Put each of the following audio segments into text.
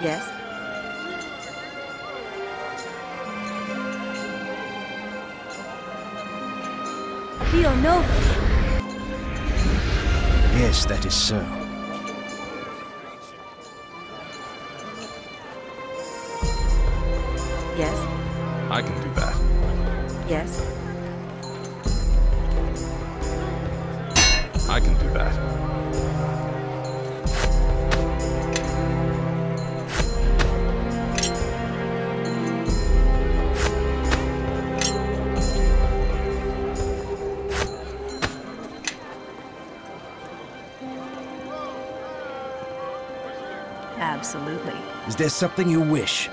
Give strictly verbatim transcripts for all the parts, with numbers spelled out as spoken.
Yes. Pio Nova. Yes, that is so. Yes. I can do that. Yes. I can do that. Absolutely. Is there something you wish?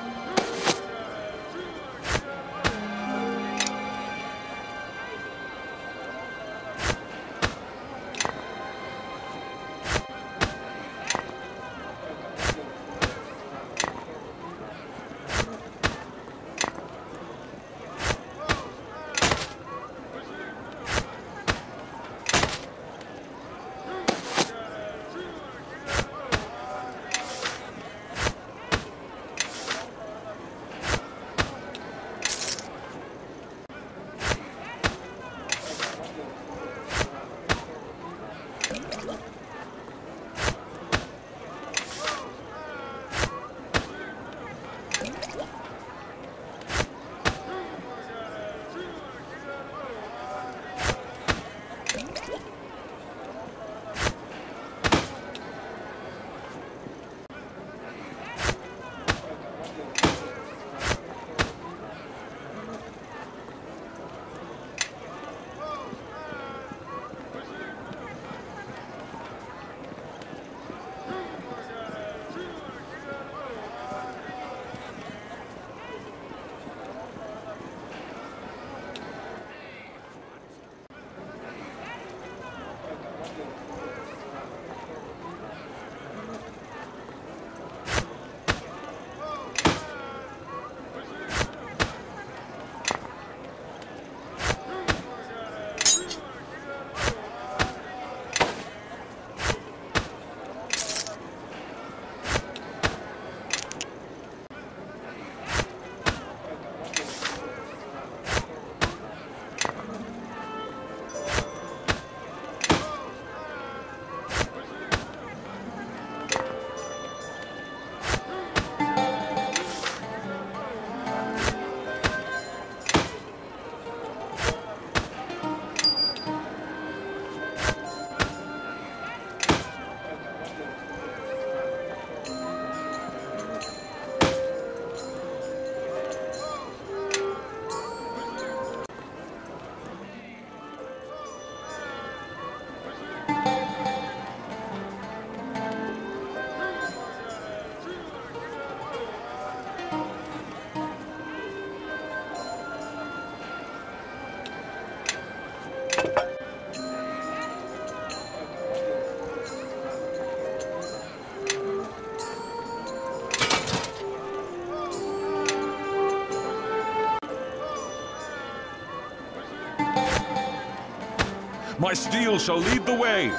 My steel shall lead the way!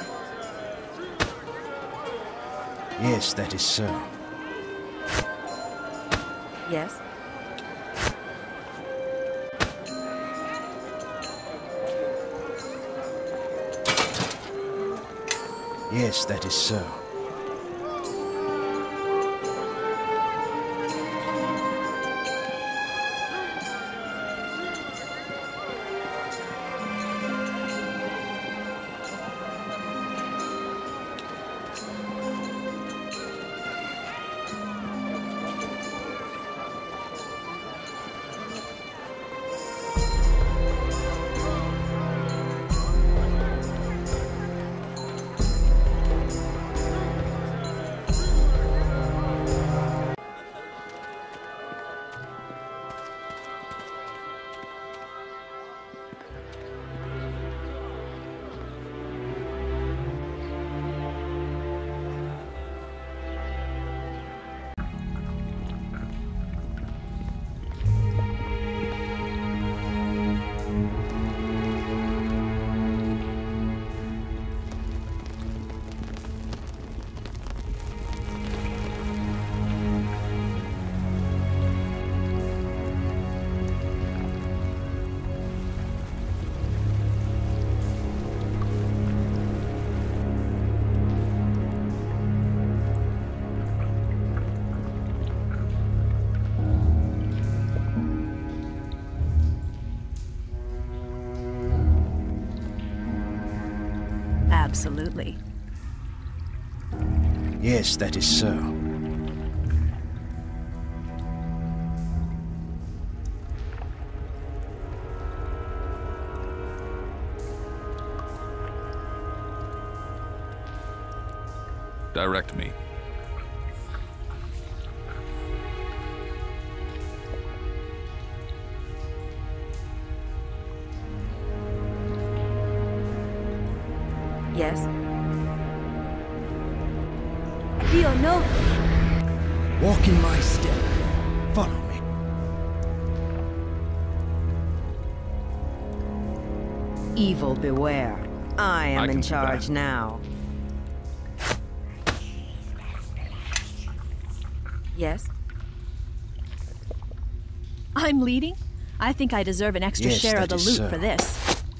Yes, that is so. Yes. Yes, that is so. Absolutely. Yes, that is so. Direct me. Yes. Dio Nova. Walk in my step. Follow me. Evil beware. I am I can in do charge that. now. Yes. I'm leading? I think I deserve an extra Yes, share of that the is loot so. for this.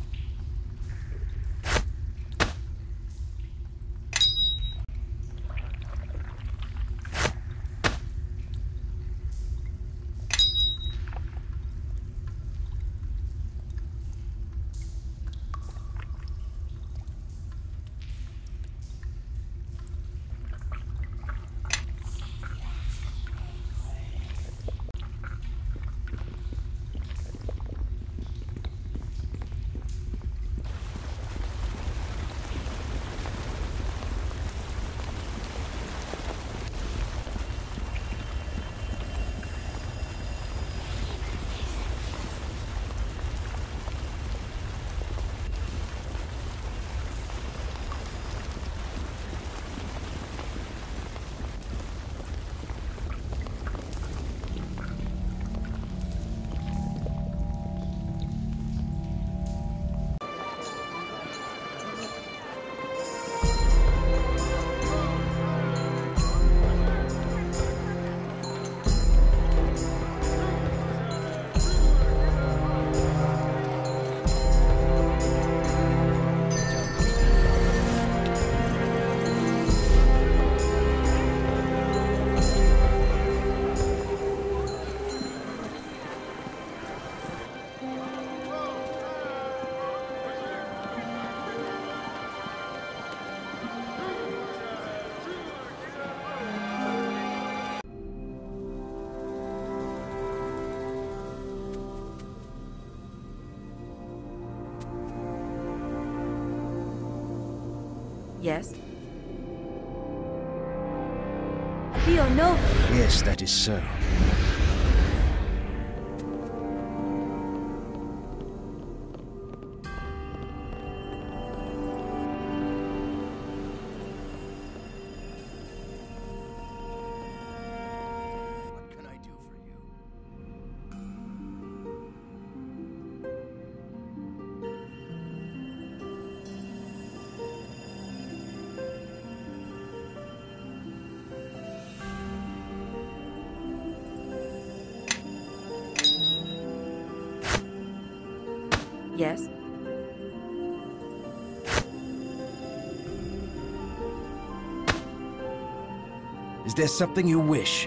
Yes. Dio Nova. Yes, that is so. What can I do for you? Yes. Is there something you wish?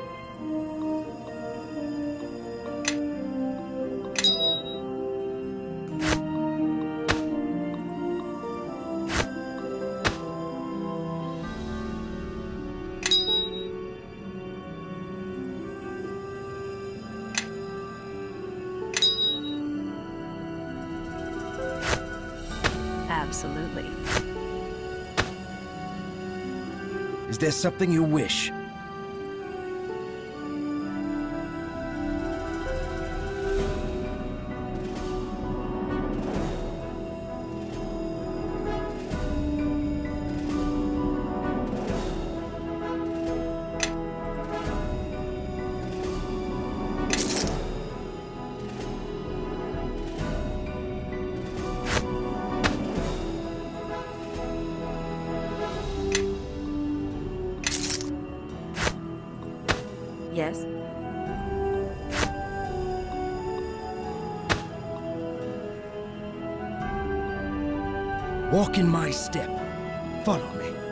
Absolutely. Is there something you wish? Yes. Walk in my step. Follow me.